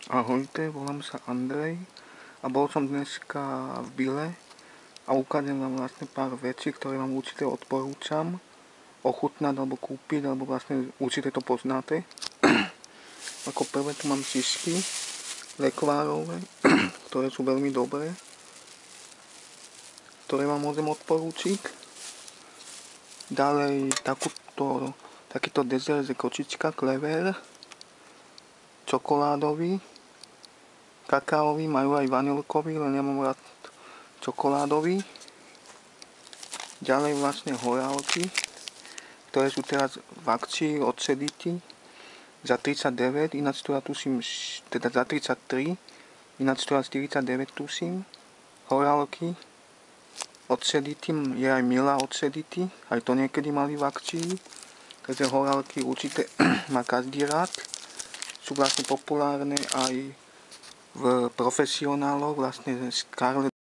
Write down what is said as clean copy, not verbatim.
Ahojte, volám sa Andrej a bol som dneska v Bile a ukážem vám vlastne pár vecí, ktoré vám určite odporúčam ochutnať alebo kúpiť, alebo vlastne určite to poznáte. Ako prvé tu mám šišky lekvárové, ktoré sú veľmi dobré, ktoré vám môžem odporúčiť. Ďalej takýto dezert je kočička, klever, čokoládový, kakaový, majú aj vanilkový, len ja mám rád čokoládový. Ďalej vlastne horálky, ktoré sú teraz v akcii od Sedity za 39, ináč to ja tuším, teda za 33, ináč to ja 49 tuším. Horálky od Sedity, je aj Mila od Sedity, aj to niekedy mali v akcii, takže horálky určite má každý rád. Sú vlastne populárne aj v profesionáloch, vlastne Scarlett